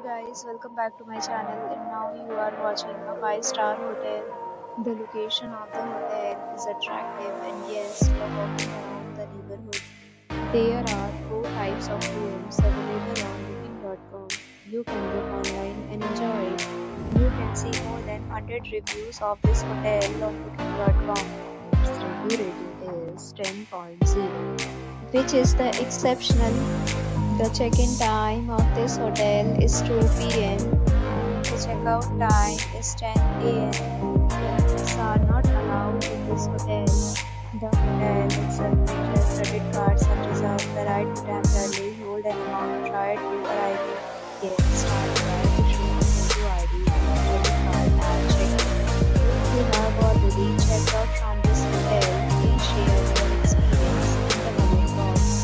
guys, welcome back to my channel, and now you are watching a 5-star hotel. The location of the hotel is attractive and guests love walking around the neighborhood. There are 4 types of rooms available on booking.com. You can book online and enjoy it. You can see more than 100 reviews of this hotel on booking.com. Its review rating is 10.0, which is the exceptional. The check-in time of this hotel is 2 p.m. The check-out time is 10 a.m. Pets are not allowed in this hotel. The hotel accepts major credit cards and reserves the right to temporarily hold an amount prior to arrival. Guests are required to show a photo ID and a credit card at check-in. If you have already checked out from this hotel, please share your experience in the comment box.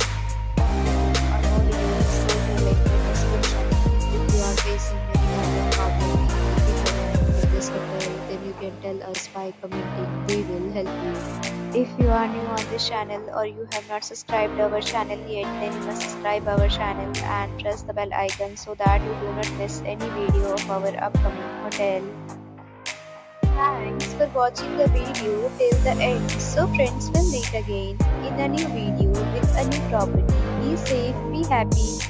If you are facing any kind of problem with this hotel, then you can tell us by commenting. We will help you. If you are new on this channel or you have not subscribed our channel yet, then you must subscribe our channel and press the bell icon so that you do not miss any video of our upcoming hotel. Thanks for watching the video till the end. So friends, will meet again in a new video with a new property. Be safe, be happy.